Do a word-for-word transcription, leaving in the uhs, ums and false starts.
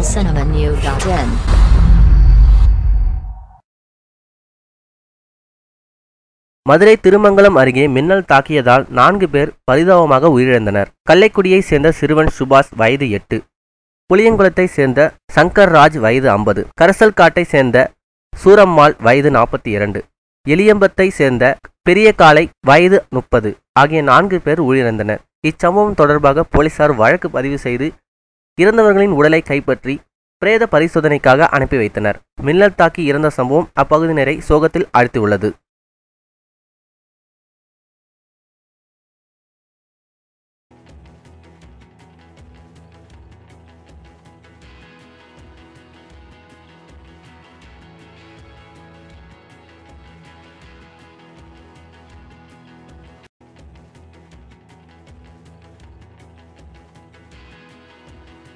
cinema new dot in. Madurai Thirumangalam அருகே மின்னல் தாக்கியதால் நான்கு பேர் பரிதாபமாக உயிரிழந்தனர். கள்ளைக்குடியை சேர்ந்த சிறுவன் சுபாஷ் வயது எட்டு, புளியங்குளத்தை சேர்ந்த சங்கர் ராஜ் வயது ஐம்பது, கரசல்காட்டை சேர்ந்த சூரம்மாள் வயது நாற்பத்தி இரண்டு, எலியம்பத்தை சேர்ந்த பெரிய காலை வயது முப்பது ஆகிய நான்கு பேர் உயிரிழந்தனர். இச்சம்பவம் தொடர்பாக போலீசார் வழக்கு பதிவு செய்து இறந்தவர்களின் உடலை கைப்பற்றி பிரேத பரிசோதனைக்காக அனுப்பி வைத்தனர். மின்னல் தாக்கி இறந்த சம்பவம் அப்பகுதியினரை சோகத்தில் ஆழ்த்தியுள்ளது.